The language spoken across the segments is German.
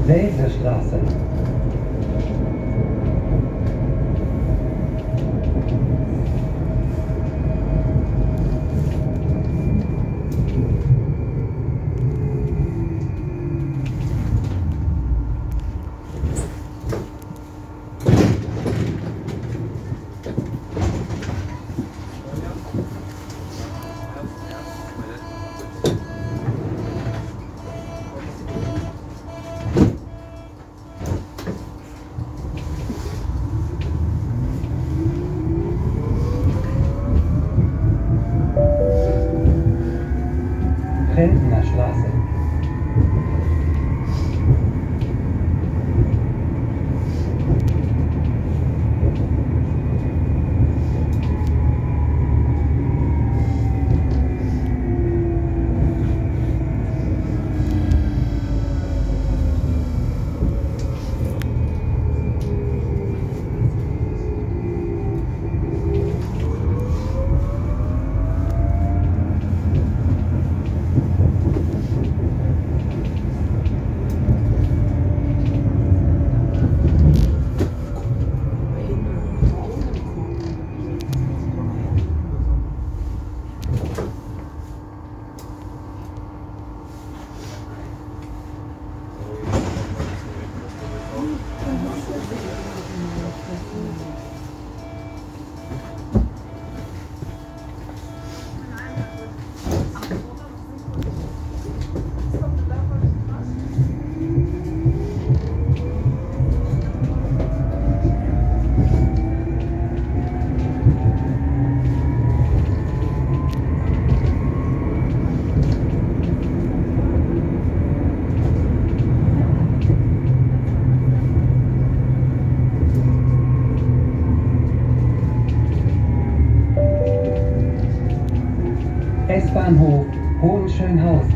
Wesestraße. Rentner Straße. S-Bahnhof Hohenschönhausen.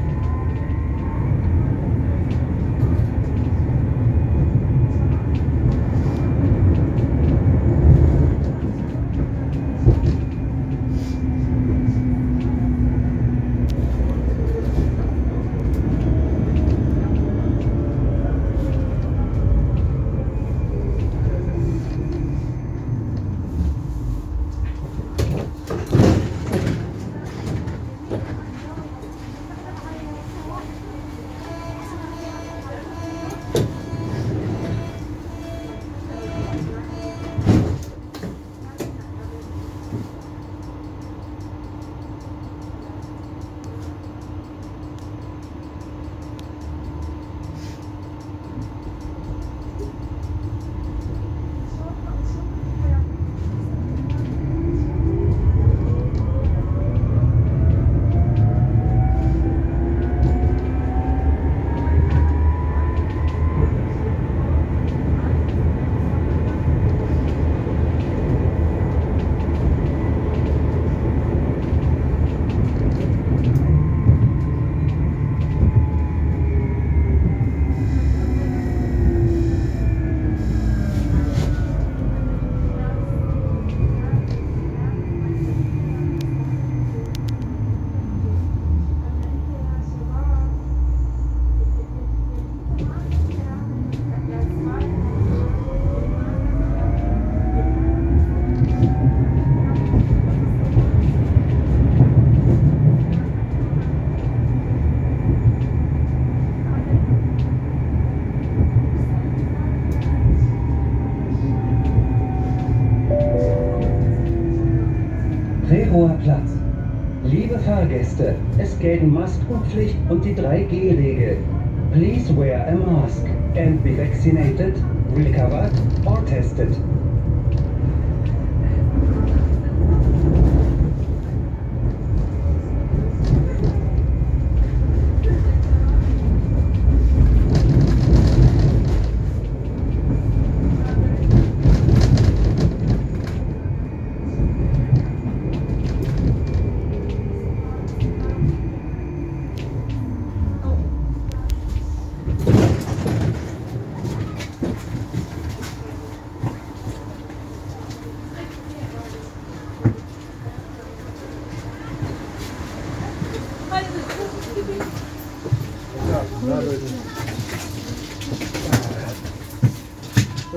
Prerower Platz. Liebe Fahrgäste, es gelten Maskenpflicht und die 3G-Regel. Please wear a mask and be vaccinated, recovered or tested.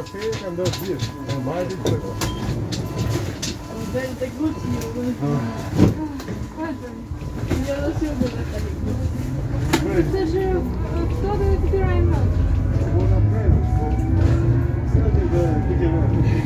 café e andou aqui. Mais e foi. Te krótki, ja do siebie też wtedy wybierałem noc. Było na pewno. Wtedy będziemy.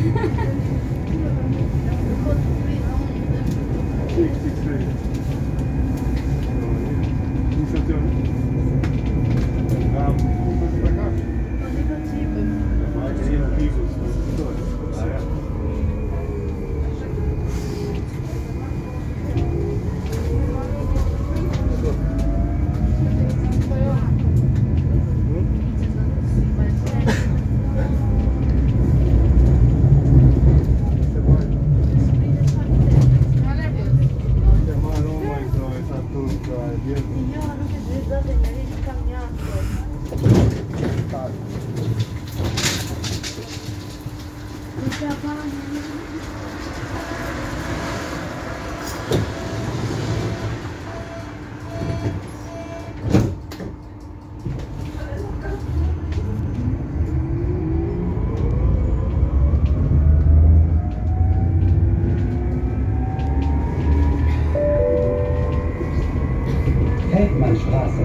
Feldmannstraße.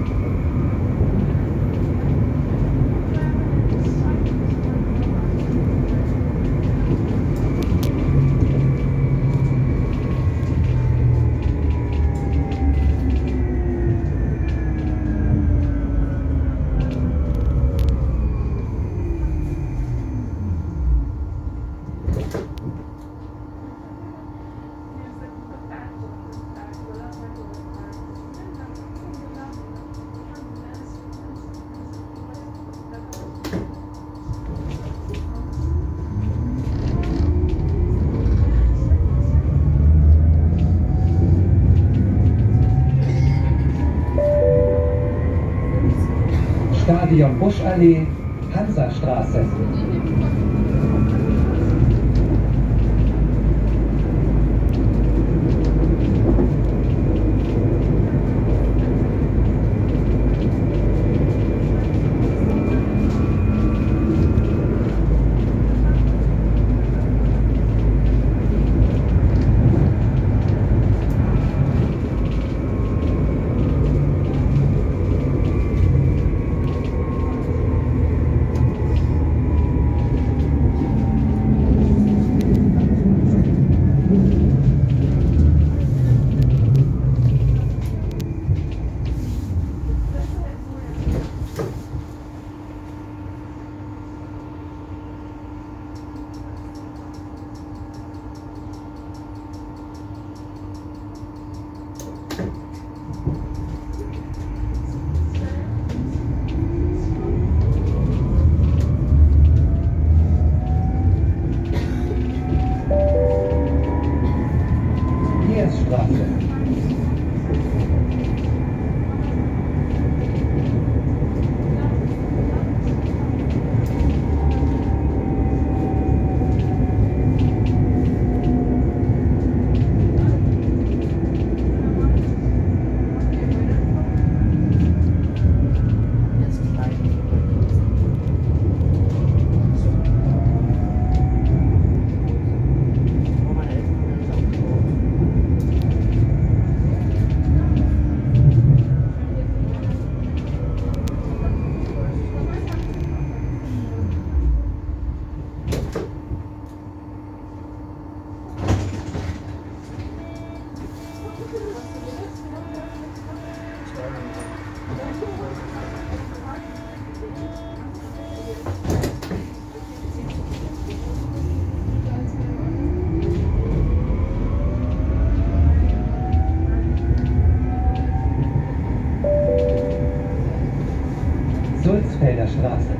Stadion Buschallee, Hansastraße. Straße. Sulzfelder Straße.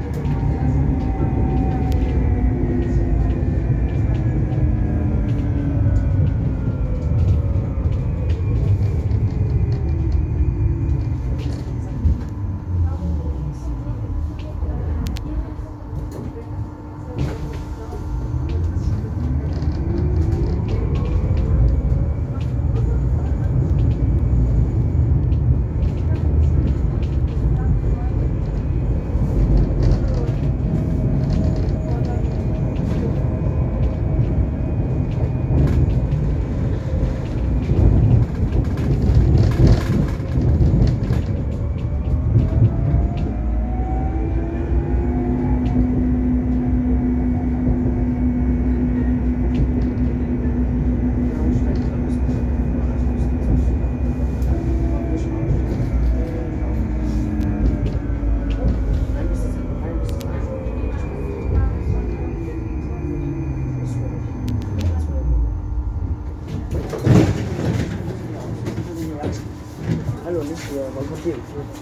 mal probieren.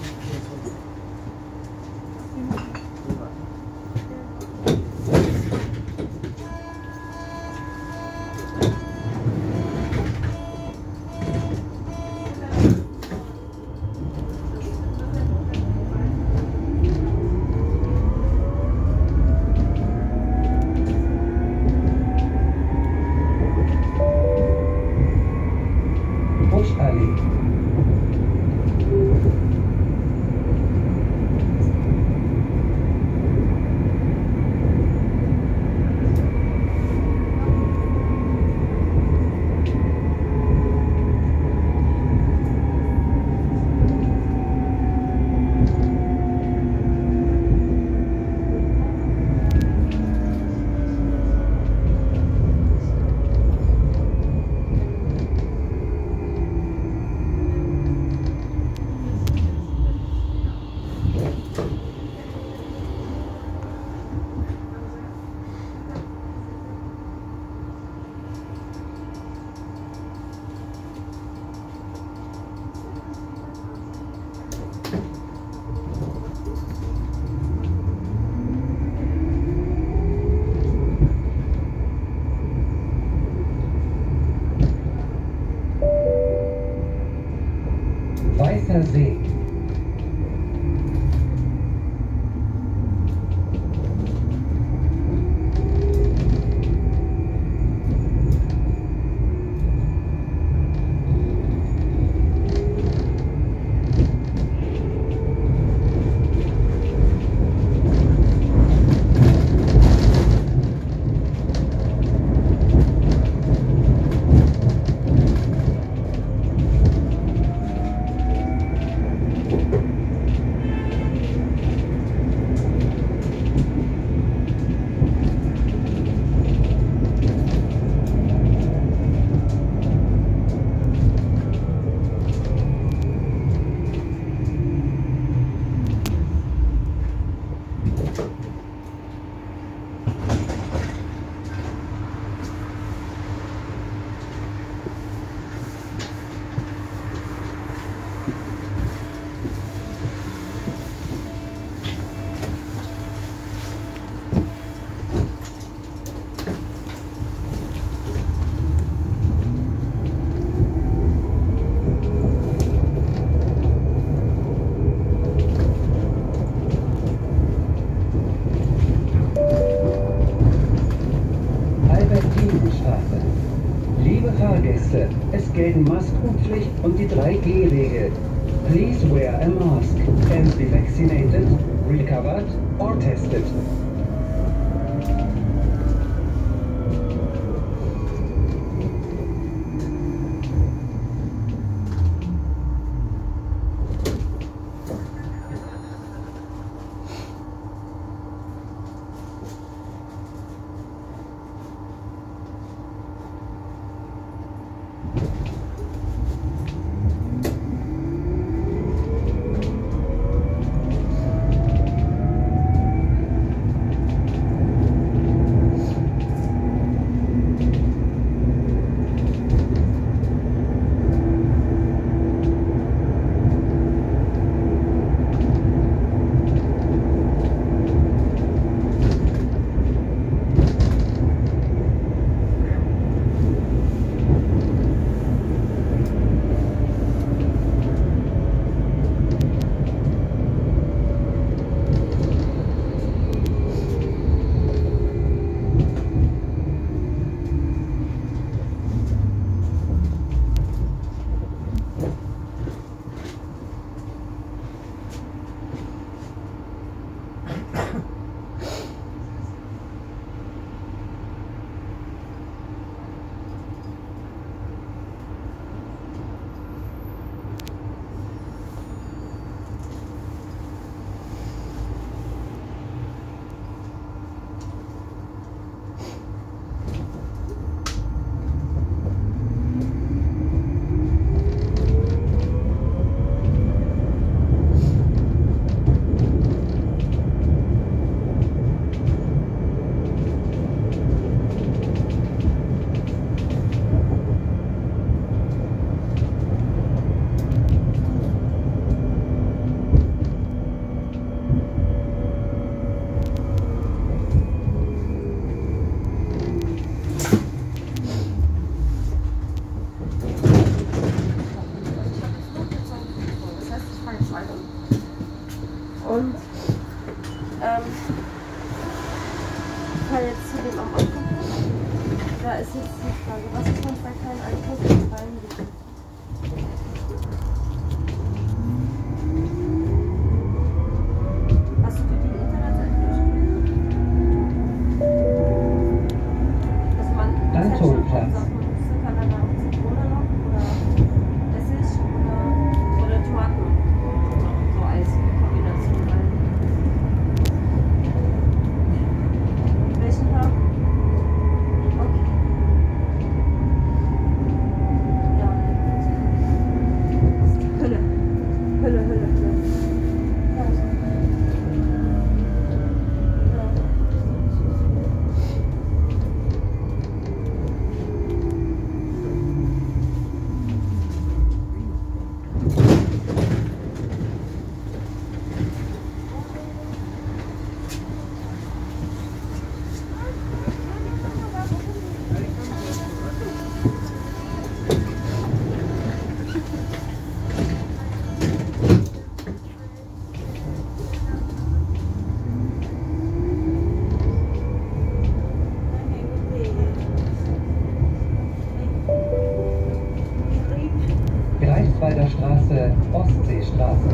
Buschallee. Weißer See. Albertinenstraße. Liebe Fahrgäste, es gelten Maskenpflicht und die 3G-Regel. Please wear a mask and be vaccinated, recovered or tested. Ich fahre jetzt zu dem am Anfang. Da ist jetzt die Frage, was ist, wenn es da keinen Einkauf reingeht? Hast du dir die Internetseite durchgelesen? Also man Antonplatz. Zucker dann auch Zitrone noch oder Essig oder Tomaten so als Kombination rein. Welchen Tag? Okay. Ja. Hölle. Hölle, Hölle, Hölle. Ja. Greifswalder Straße, Ostseestraße.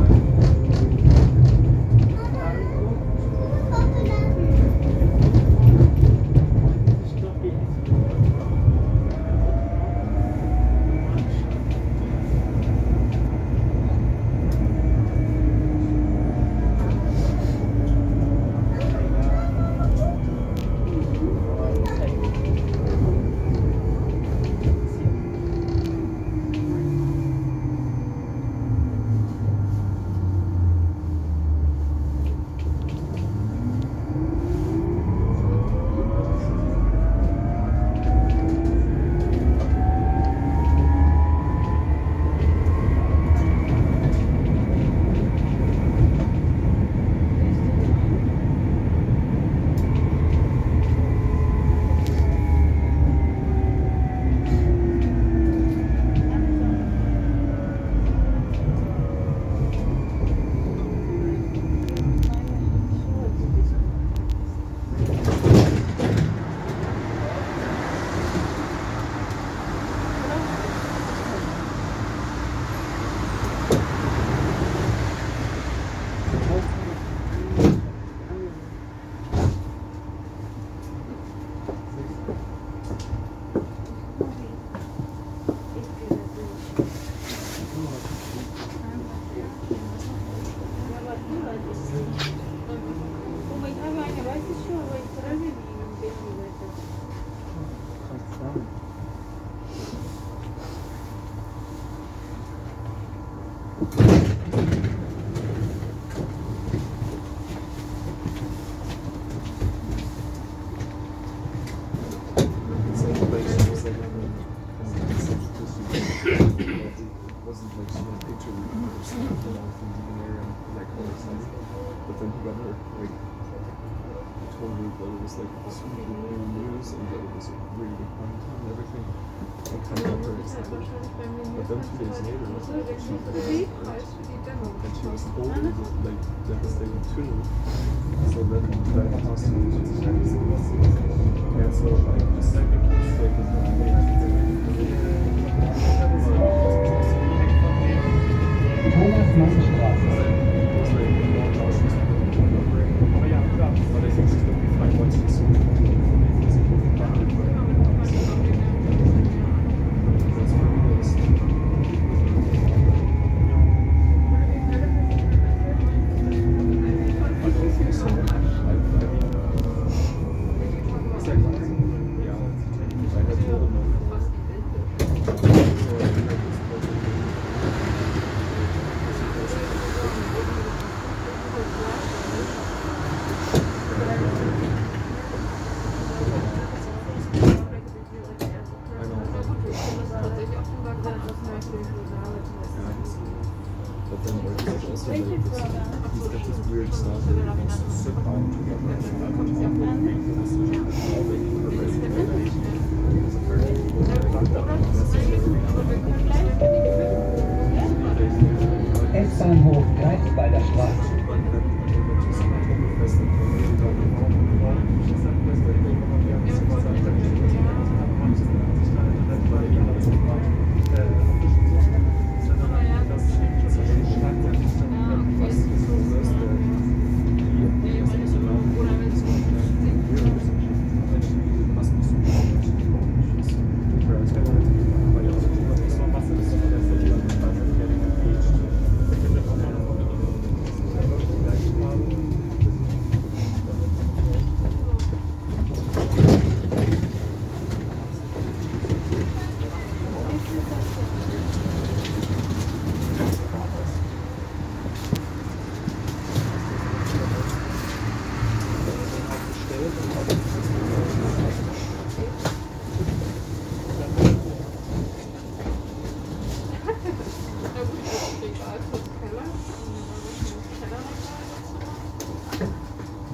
S-Bahnhof Greifswalder Straße.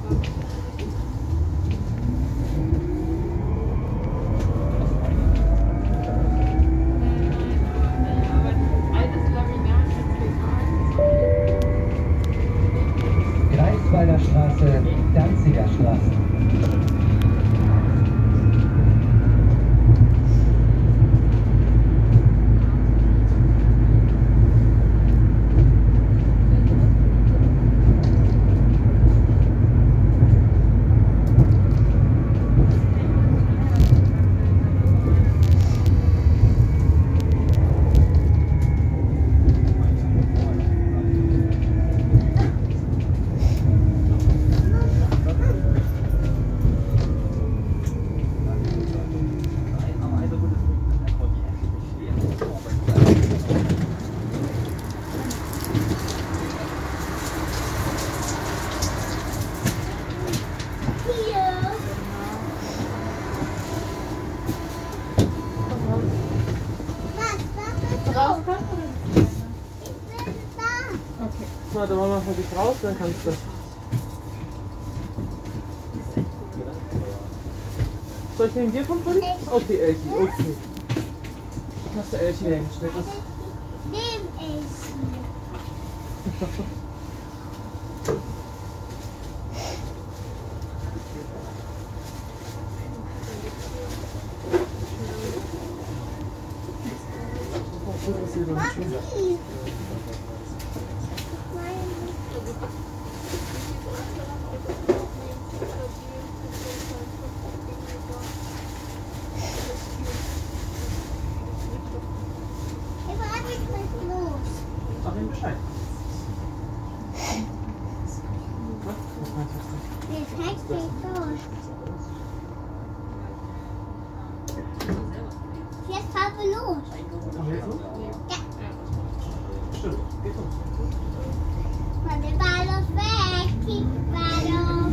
Greifswalder Straße, Danziger Straße. Warte, Mama, hol dich raus, dann kannst du. Soll ich neben dir kommen, Freddy? Okay, Elchi, okay. Hast du Elchi da hingestellt? Neben Elchi. Papi. Sag ihm Bescheid. Der Text geht los. Jetzt fahren wir los. Ach, jetzt los? Ja. Stimmt, geht los. Von der Bahnhof weg, die Bahnhof.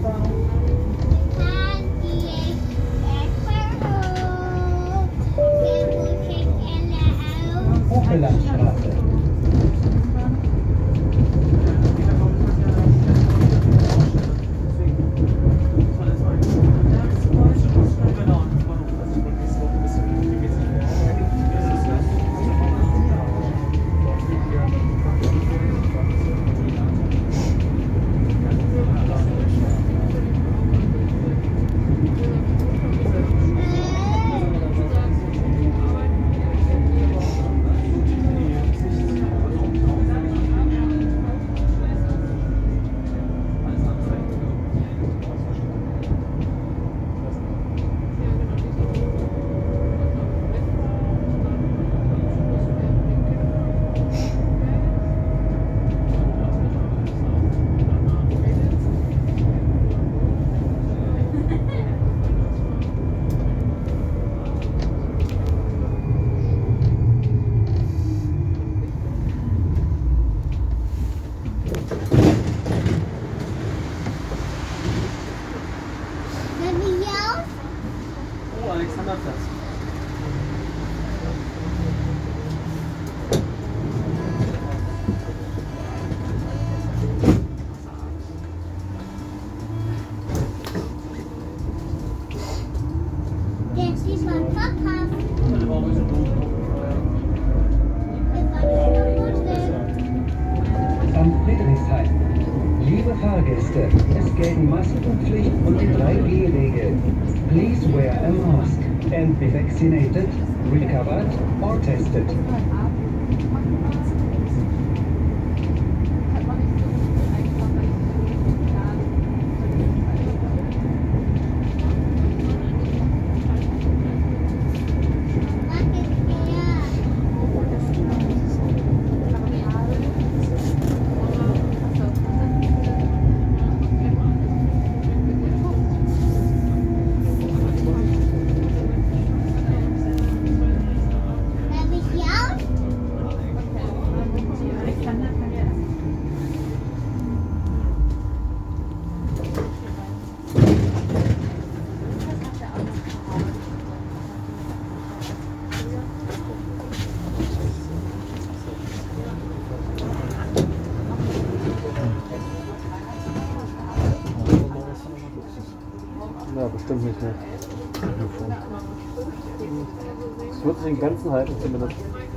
Hochbelandstraße. Alexanderplatz. Jetzt ist mein Papa. Am Friedrichshain. Liebe Fahrgäste, es gelten Maskenpflicht und die 3G-Regel. Please wear a mask and be vaccinated, recovered or tested. Ja, bestimmt nicht mehr. Es wird sich in Grenzen halten zumindest.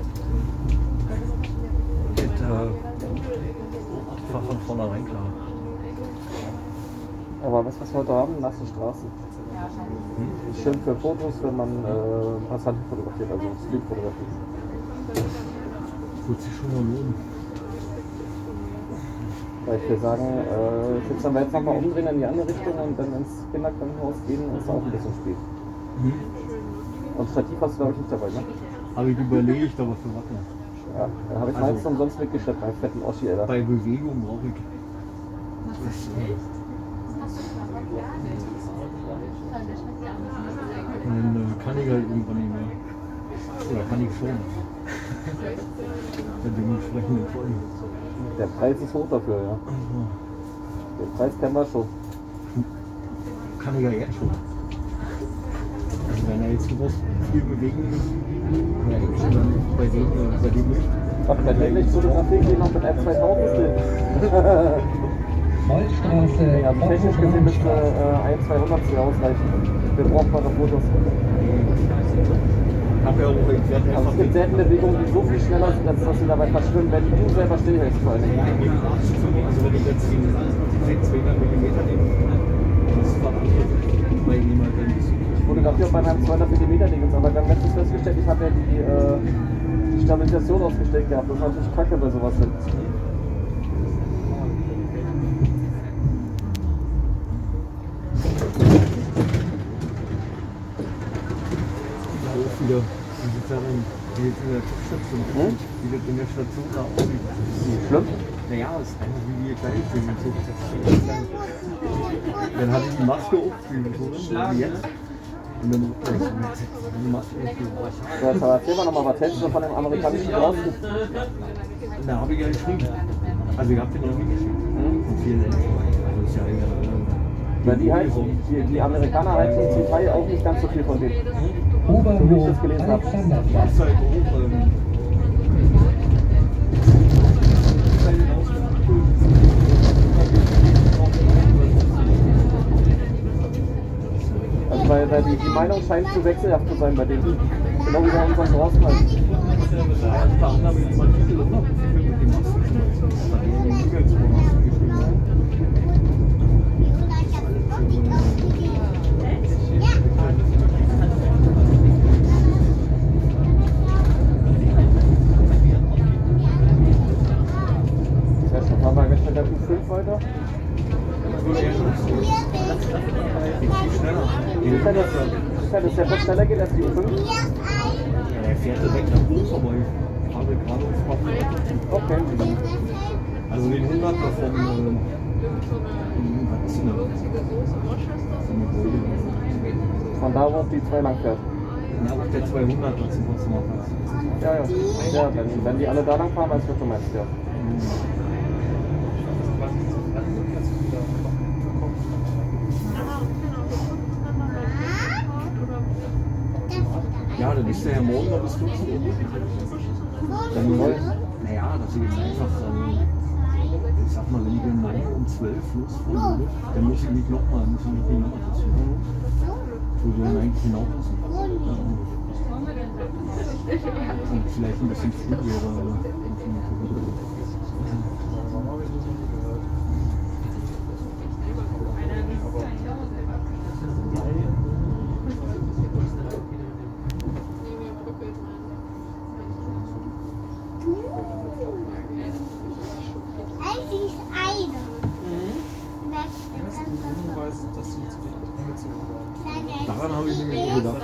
War von vornherein klar. Aber was wir heute haben, nasse Straßen. Schön für Fotos, wenn man Passanten fotografiert, also Streetfotografie. Wird sich schon mal lohnen. Weil ich will sagen, jetzt wenn wir jetzt nochmal umdrehen in die andere Richtung und dann ins Kinderkrankenhaus gehen, ist auch ein bisschen spät. Und Stativ hast du glaube ich nicht dabei, ne? Aber ich überlege ich da was für Wacken. Ja, dann habe ich meistens umsonst mitgeschleppt, beim fetten Oschi, Alter. Bei Bewegung brauche ich. Dann kann ich halt irgendwann nicht mehr. Oder kann ich schon. Mit dementsprechend Folgen. Der Preis ist hoch dafür, ja. Den Preis kennen wir schon. Kann ich ja jetzt schon. Also wenn er jetzt sowas viel bewegen muss, ja, dann bei dem nicht. Ach, wenn wir nicht fotografieren gehen, noch mit F2000 drin. Holzstraße, Ja, also technisch gesehen müsste 1/200 ausreichen. Wir brauchen mal noch Fotos. Hab ja auch erklärt, Also es gibt selten Bewegungen, die so viel schneller sind, als dass sie dabei verschwimmen, wenn du selber stillhältst vor allem. also wenn ich jetzt den 200 mm nehme, das ist verantwortlich, weil ich nehme halt ein bisschen. Ich fotografiere bei meinem 200 mm Dingens, aber wir haben letztens festgestellt, ich habe ja die Stabilisation ausgestellt gehabt. Das ist natürlich kacke bei sowas. Wieder, wie das in der Station, wie das in der Station da aussieht. Schlimm? Naja, es ist einfach wie wir gleich sind. Dann hatte ich die Maske aufgeführt, wie jetzt. Und dann die Maske aufgeführt. So, jetzt erzähl mal nochmal, was hältst du von dem amerikanischen Drosten? Da habe ich ja geschrieben. Also ich habe den noch nie geschickt. Und vielen Dank. Also ist ja Weil die Amerikaner halten zum Teil auch nicht ganz so viel von denen. Oberhof, das Alexanderplatz. ist halt auch Also weil die Meinung scheint zu wechselhaft zu sein bei denen. Genau wie bei unseren Drosten halt. unter anderem mit dem Artikel immer mit den Masken zum Beispiel. Da hat die E-Mails über Masken geschrieben. Das heißt, fahren wir jetzt mit der U5 weiter. Dass der Bus schneller geht als die U5? Ja, der fährt direkt nach Bus, aber ich fahre gerade ins Kopf. Okay. Also den 100er vom was ist denn das? Von da, wo auf die 2 lang fährt. Ja, auf der 200er zum Potsdamer Platz. Ja, wenn die alle da lang fahren, weißt du, was du meinst, ja. Ja, dann ist der ja morgen noch bis 14 Uhr. Dann neu. Naja, dass ich jetzt einfach, ich sag mal, wenn ich um 9 um 12 losfahren würde, dann muss ich nicht nochmal dazu. Würde dann eigentlich hinaufpassen. Und vielleicht ein bisschen früh wäre. Daran habe ich nämlich gedacht.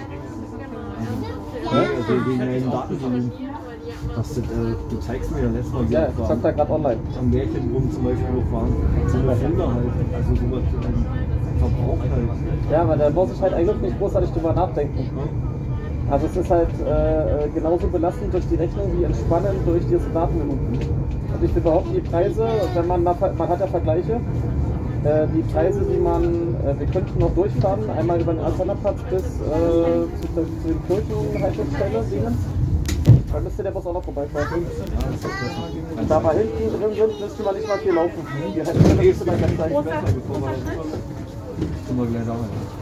Also wegen meinen Datensammeln. Du zeigst mir ja letztes Mal Ja, ich hab da gerade online. am Märchengrund zum Beispiel noch waren. So eine Filme halt. Also sowas Verbrauch halt. Ja, aber da muss ich halt eigentlich nicht großartig drüber nachdenken. Also es ist halt genauso belastend durch die Rechnung wie entspannend durch diese Datenminuten. Und ich will behaupten, die Preise, wenn man hat ja Vergleiche, die Preise, die wir könnten noch durchfahren, einmal über den Alexanderplatz bis zu den Kirchenhaltestelle, dann müsste der Bus auch noch vorbeifahren. Und da wir hinten drin sind, müsste man nicht mal viel laufen. Die Haltestelle müsste man ganz sein. Sind wir gleich da.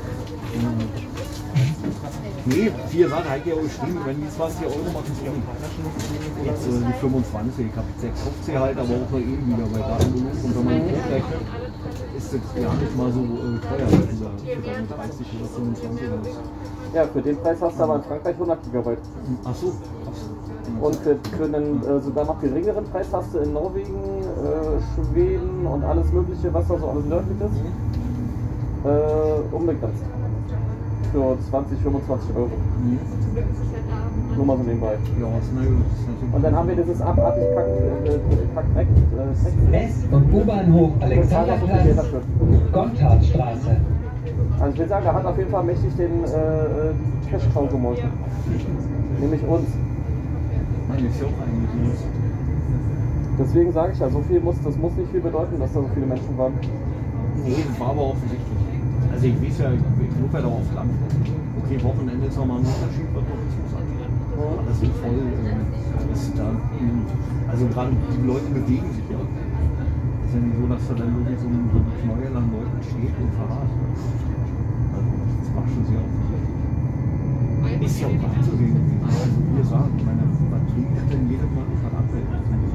Nee, 4 Sachen habe ich ja auch geschrieben, wenn die 20 Euro machen, ist die Taschen. Jetzt die 25, ich habe jetzt 6,50 halt, aber auch noch eben wieder bei Datenvolumen. Und wenn man hochrechnet, ist das gar nicht mal so teuer, dieser 30 oder 25 oder so. Ja, für den Preis hast du aber in Frankreich 100 GB. Ach so. Und für einen sogar noch geringeren Preis hast du in Norwegen, Schweden und alles mögliche, was da so alles nördlich ist, unbegrenzt. Für 20, 25 Euro. Nur mal so nebenbei. Ja, ist natürlich. Und dann haben wir dieses abartig kack S- und U-Bahnhof Alexanderplatz, Gotthardstraße. Also ich will sagen, da hat auf jeden Fall mächtig den Cash-Cow gemolken. Nämlich uns. Meine ist ja auch eigentlich. Deswegen sage ich ja, das muss nicht viel bedeuten, dass da so viele Menschen waren. Nee, das war aber offensichtlich. Also ich weiß ja, ich rufe ja da auf Land. Okay, Wochenende ist nochmal ein Unterschied, was Tourismus angeht. Aber das ist voll, ist da, also gerade die Leute bewegen sich ja. Es ist ja nicht so, dass da dann wirklich so ein Knäuel an Leuten steht und verraten. Also das macht schon sehr offensichtlich. Ist ja auch anzusehen, also wie ihr sagt, meine Batterie hat denn jedes Mal nicht verabredet.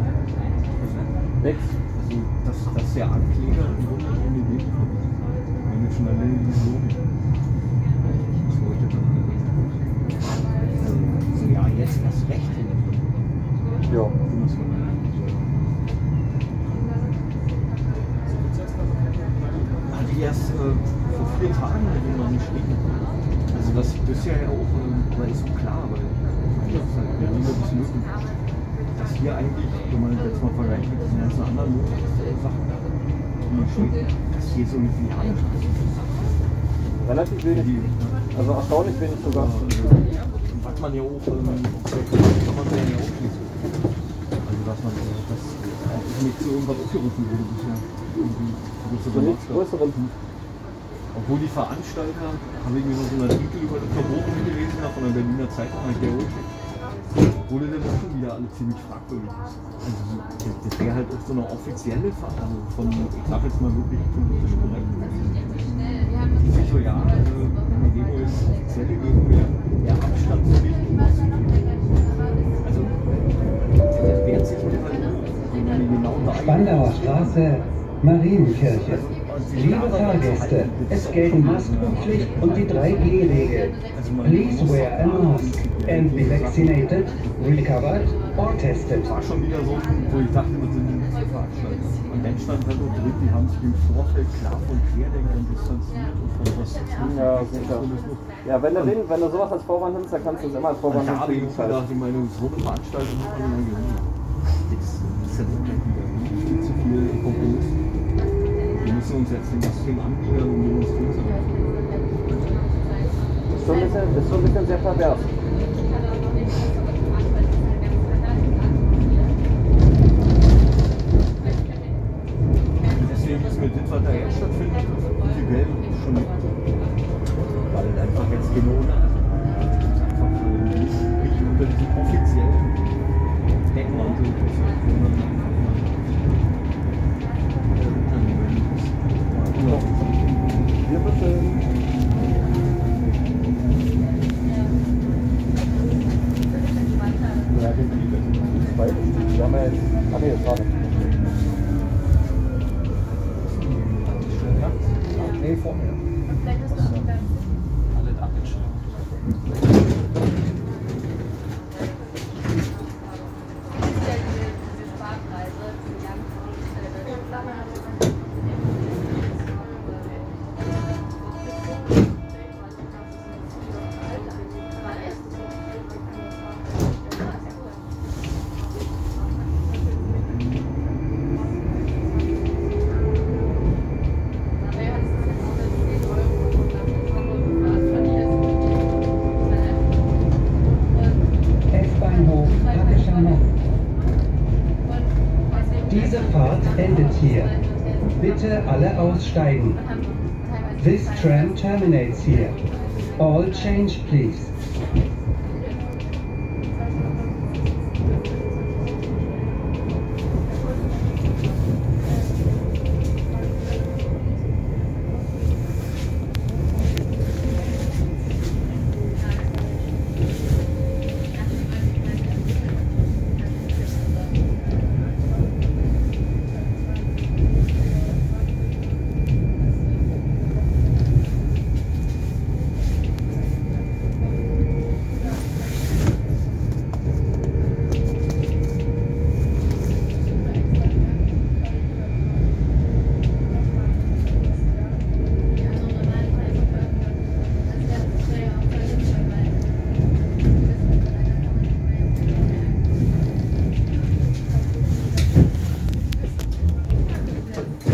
Nix. Also dass der Ankläger im Grunde ohne Weg kommt. Wenn wir schon alleine die Logik. Das wollte dann also, ja, jetzt erst recht. Ja. Hatte ich erst vor 4 Tagen noch nicht stehen. Also das ist ja auch, aber ist so klar, weil das ist halt ja nicht wirklich möglich. Dass hier eigentlich, wenn man jetzt mal vergleicht mit diesen ganzen anderen Sachen, dass hier so eine Filiale ist. Relativ wenig. Also erstaunlich wenig sogar. Was man ja auch, kann man ja auch schließen. Also dass man das nicht zu irgendwas aufgerufen wurde bisher. So nichts Größeren. Obwohl die Veranstalter, habe ich mir noch so einen Artikel über das Verboten gelesen von der Berliner Zeitung, der wurde dann auch schon wieder alles ziemlich fragwürdig. Also das wäre halt auch so eine offizielle Veranstaltung von, ich sag jetzt mal wirklich politisch korrekt. Die sich so, ja, eine Demo ist offizielle Demo, ja Abstandspflicht und was. Also der wehrt sich mit halt genau da. Spandauer Straße, Marienkirche. Liebe Fahrgäste, es gelten Maskenpflicht und die 3G-Regel. Please wear a mask and be vaccinated, recovered or tested. Das war schon wieder so, wo ich dachte, wir sind in der Veranstaltung. Und dann stand halt auch drin, die haben sich im Vorfeld klar von Querdenkern distanziert und von was. Ja, sicher. Ja, wenn du sowas als Vorwand nimmst, dann kannst du es immer als Vorwand Da habe ich nehmen. gedacht, ich meine, so eine Veranstaltung muss man immer gewinnen. Das ist ja wirklich wieder zu viel Kompromiss. Wir müssen uns jetzt den System anbieten und demonstrieren. Das ist schon ein bisschen sehr pervers. Deswegen ist mir das, was da jetzt stattfindet, prinzipiell schon nicht. Weil es einfach jetzt genau einfach nicht unter diesem offiziellen Deckmantel ist, sondern einfach Wir bestellen. Ja, die zwei. Wir haben ja jetzt. Ah, nee, das war nicht. Nee, vor mir. Alle abgeschrieben. S-Bahnhof Hackescher. Diese Fahrt endet hier. Bitte alle aussteigen. This tram terminates here. All change, please.